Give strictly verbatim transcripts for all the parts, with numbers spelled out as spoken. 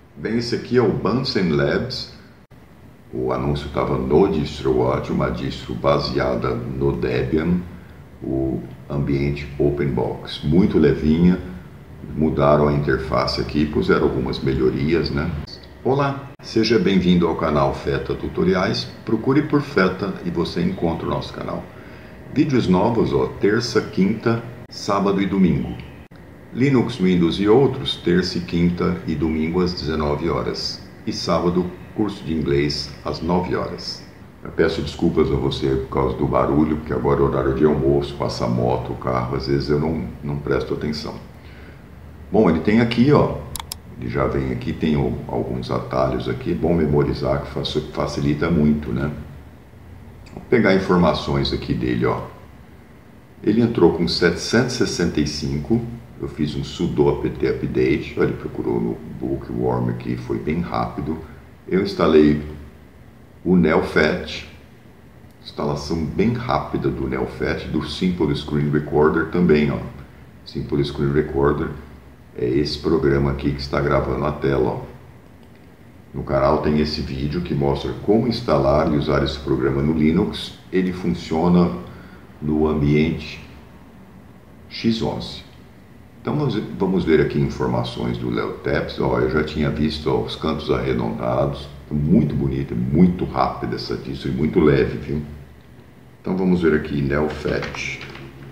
Bem, esse aqui é o Bunsen Labs. O anúncio estava no DistroWatch, uma distro baseada no Debian, o ambiente OpenBox, muito levinha. Mudaram a interface aqui, puseram algumas melhorias, né? Olá, seja bem-vindo ao canal Feta Tutoriais. Procure por Feta e você encontra o nosso canal. Vídeos novos, ó, terça, quinta, sábado e domingo. Linux, Windows e outros, terça, quinta e domingo às dezenove horas. E sábado, curso de inglês às nove horas. Eu peço desculpas a você por causa do barulho, porque agora é horário de almoço, passa moto, carro, às vezes eu não, não presto atenção. Bom, ele tem aqui, ó, ele já vem aqui, tem alguns atalhos aqui, bom memorizar, que facilita muito, né? Vou pegar informações aqui dele, ó. Ele entrou com setecentos e sessenta e cinco, eu fiz um sudo apt update, ele procurou no bookworm aqui, foi bem rápido. Eu instalei o NeoFet, instalação bem rápida do NeoFet, do Simple Screen Recorder também, ó. Simple Screen Recorder é esse programa aqui que está gravando a tela, ó. No canal tem esse vídeo que mostra como instalar e usar esse programa no Linux. Ele funciona no ambiente X onze. Então vamos ver aqui informações do LeoTeps. Ó, eu já tinha visto, ó, os cantos arredondados, muito bonita, muito rápida essa distro e muito leve, viu? Então vamos ver aqui NeoFet.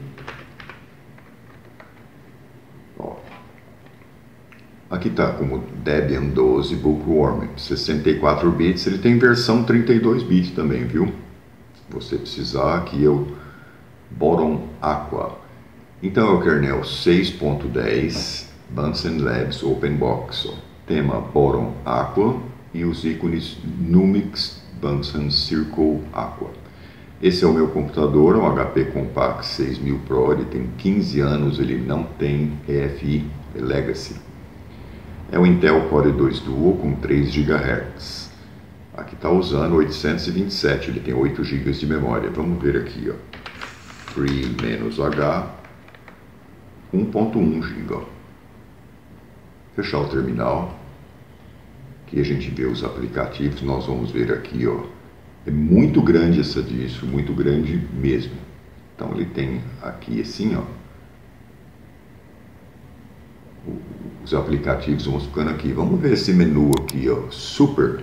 Ó, aqui está como Debian doze Bookworm, sessenta e quatro bits, ele tem versão trinta e dois bits também, viu? Se você precisar, aqui eu Boron Aqua. Então é o kernel seis ponto dez, Bunsen Labs OpenBox, ó. Tema Boron Aqua e os ícones Numix Bunsen Circle Aqua. Esse é o meu computador, é um H P Compaq seis mil Pro, ele tem quinze anos, ele não tem E F I, é Legacy. É o Intel Core dois Duo com três gigahertz. Aqui está usando oitocentos e vinte e sete, ele tem oito gigas de memória. Vamos ver aqui, ó. Free-H, um ponto um giga. Fechar o terminal. Aqui a gente vê os aplicativos, nós vamos ver aqui, ó. É muito grande essa distro, muito grande mesmo. Então ele tem aqui assim, ó. Os aplicativos vão ficando aqui. Vamos ver esse menu aqui, ó. Super.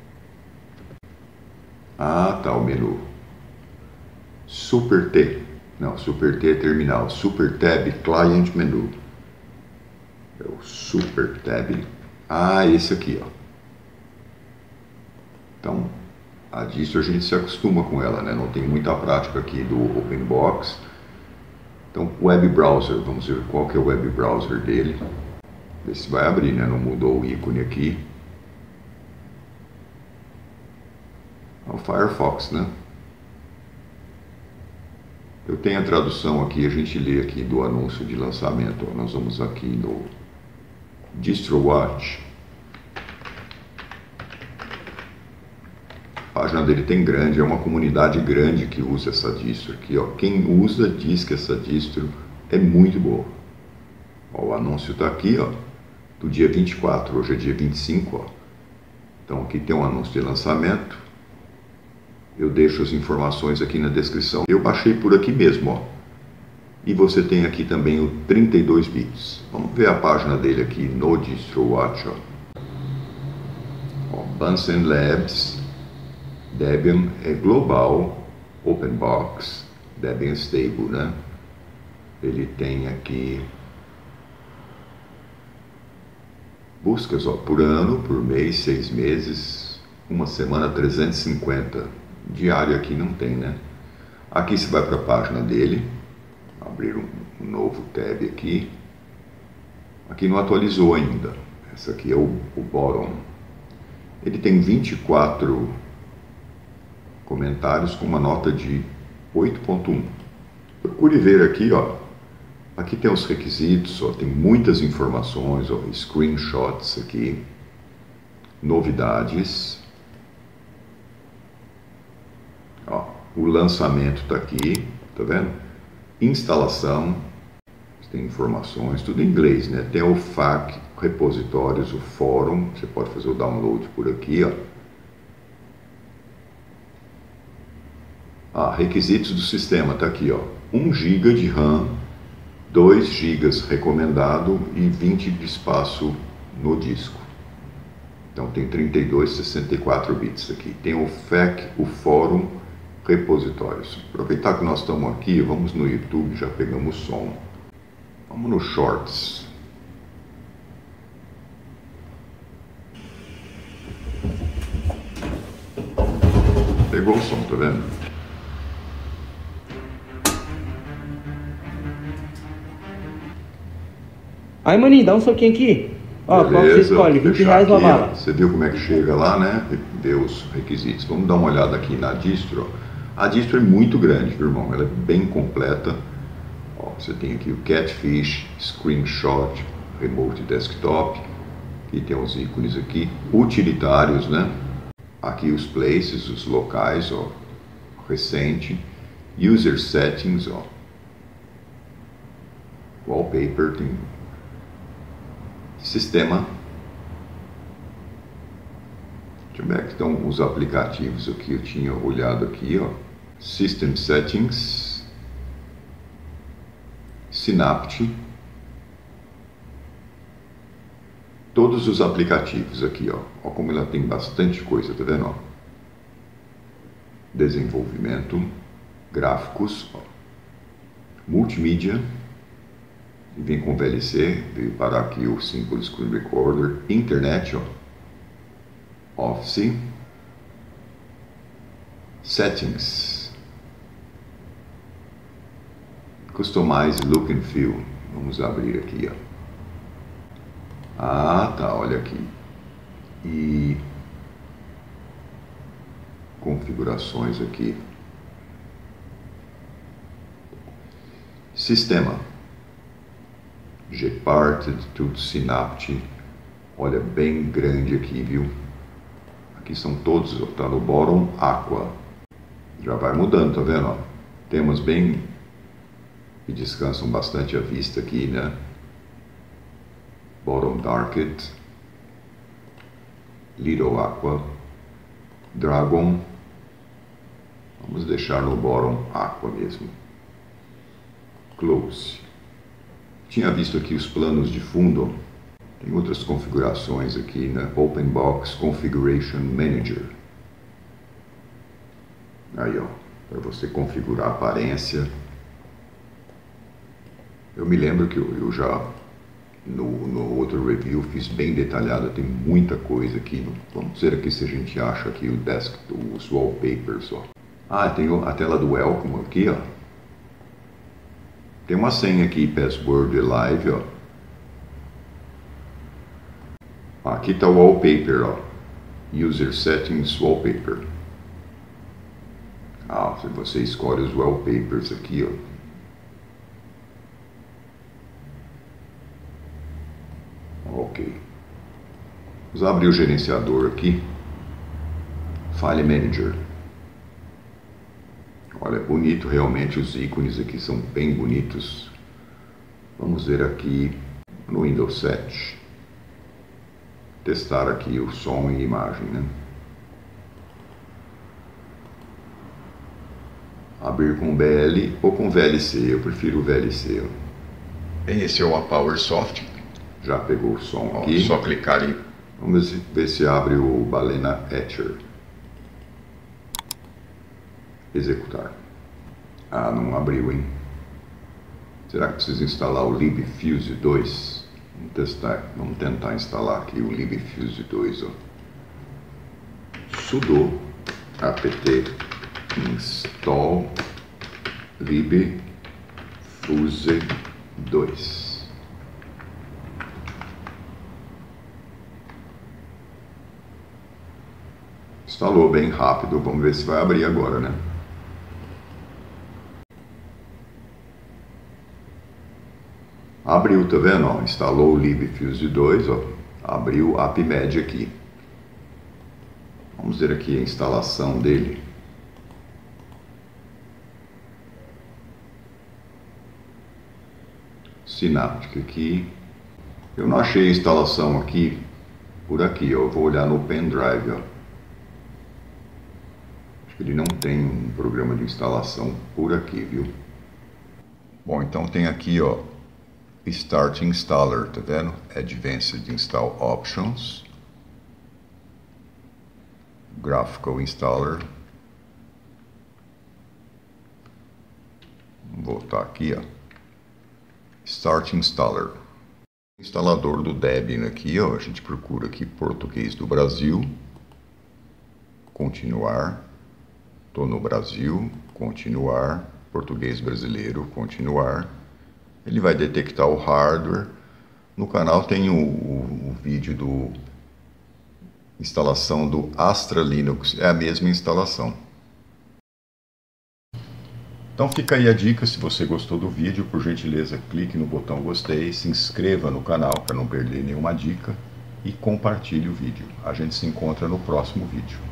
Ah, tá o menu. Super T. Não, Super T é terminal. Super Tab, Client Menu. É o Super Tab. Ah, esse aqui, ó. Então, a distro a gente se acostuma com ela, né? Não tem muita prática aqui do OpenBox. Então, Web Browser. Vamos ver qual que é o Web Browser dele. Ver se vai abrir, né? Não mudou o ícone aqui. É o Firefox, né? Eu tenho a tradução aqui, a gente lê aqui do anúncio de lançamento. Nós vamos aqui no DistroWatch. A página dele tem grande, é uma comunidade grande que usa essa distro aqui, ó. Quem usa diz que essa distro é muito boa. Ó, o anúncio está aqui, ó, do dia vinte e quatro, hoje é dia vinte e cinco, ó. Então aqui tem um anúncio de lançamento. Eu deixo as informações aqui na descrição. Eu baixei por aqui mesmo, ó. E você tem aqui também o trinta e dois bits. Vamos ver a página dele aqui no DistroWatch, ó. Ó, Bunsen Labs, Debian é global, OpenBox, Debian Stable, né? Ele tem aqui buscas, ó, por ano, por mês, seis meses, uma semana, trezentos e cinquenta. Diário aqui não tem, né? Aqui você vai para a página dele, abrir um, um novo tab aqui. Aqui não atualizou ainda. Essa aqui é o, o Boron. Ele tem vinte e quatro comentários com uma nota de oito ponto um. Procure ver aqui, ó. Aqui tem os requisitos, ó, tem muitas informações, ó, screenshots aqui, novidades. Ó, o lançamento está aqui, tá vendo? Instalação, tem informações, tudo em inglês, né? Tem o F A Q, repositórios, o fórum, você pode fazer o download por aqui, ó. Ah, requisitos do sistema, tá aqui, ó. um giga de RAM, dois gigas recomendado e vinte de espaço no disco. Então tem trinta e dois, sessenta e quatro bits aqui. Tem o F A Q, o fórum, repositórios. Aproveitar que nós estamos aqui, vamos no YouTube, já pegamos o som. Vamos no Shorts. Pegou o som, tá vendo? Aí, maninho, dá um soquinho aqui. Ó, qual que você escolhe? vinte reais uma bala. Você viu como é que chega lá, né? Vê os requisitos. Vamos dar uma olhada aqui na distro. A distro é muito grande, viu, irmão? Ela é bem completa. Ó, você tem aqui o Catfish, Screenshot, Remote Desktop. Aqui tem os ícones aqui. Utilitários, né? Aqui os places, os locais, ó. Recente. User Settings, ó. Wallpaper, tem sistema. Deixa eu ver que estão os aplicativos aqui. Eu tinha olhado aqui, ó. System Settings, Synapse, todos os aplicativos aqui, ó. Ó como ela tem bastante coisa, tá vendo? Ó? Desenvolvimento, gráficos, ó. Multimídia. E vem com V L C, veio parar aqui o Simple Screen Recorder, internet, ó, Office, Settings, Customize Look and Feel. Vamos abrir aqui, ó. Ah, tá, olha aqui. E configurações aqui. Sistema. Gparted, tudo Synapse. Olha, bem grande aqui, viu? Aqui são todos, ó, tá no bottom Aqua. Já vai mudando, tá vendo? Ó? Temas bem que descansam bastante a vista aqui, né? Bottom Darked, Little Aqua, Dragon. Vamos deixar no bottom Aqua mesmo. Close. Tinha visto aqui os planos de fundo. Tem outras configurações aqui, né? Open Box Configuration Manager. Aí, ó, para você configurar a aparência. Eu me lembro que eu, eu já no, no outro review fiz bem detalhado. Tem muita coisa aqui. Vamos ver aqui se a gente acha aqui o desk, os wallpapers, ó. Ah, tem a tela do Welcome aqui, ó. Tem uma senha aqui, Password Live, ó. Aqui está o Wallpaper, ó. User Settings Wallpaper. Ah, você escolhe os wallpapers aqui, ó. Ok. Vamos abrir o gerenciador aqui. File Manager. Olha, bonito realmente, os ícones aqui são bem bonitos. Vamos ver aqui no Windows sete. Testar aqui o som e imagem, né? Abrir com B L ou com V L C, eu prefiro o V L C. Esse é o PowerSoft. Já pegou o som Ó, aqui. Só clicar ali. Vamos ver se abre o Balena Etcher. Executar. Ah, não abriu, hein? Será que precisa instalar o LibFuse dois? Vamos testar. Vamos tentar instalar aqui o LibFuse dois, ó. Sudo apt install LibFuse dois. Instalou bem rápido. Vamos ver se vai abrir agora, né? Abriu, tá vendo? Ó, instalou o LibFuse dois, ó. Abriu o AppMed aqui. Vamos ver aqui a instalação dele. Synaptic aqui. Eu não achei a instalação aqui, por aqui, ó. Eu vou olhar no pendrive, ó. Acho que ele não tem um programa de instalação por aqui, viu? Bom, então tem aqui, ó, Start Installer, tá vendo? Advanced Install Options, Graphical Installer. Vou botar aqui, ó, Start Installer. Instalador do Debian aqui, ó, a gente procura aqui português do Brasil, continuar, tô no Brasil, continuar, português brasileiro, continuar. Ele vai detectar o hardware. No canal tem o, o, o vídeo do instalação do Astra Linux, é a mesma instalação. Então fica aí a dica, se você gostou do vídeo, por gentileza clique no botão gostei, se inscreva no canal para não perder nenhuma dica e compartilhe o vídeo. A gente se encontra no próximo vídeo.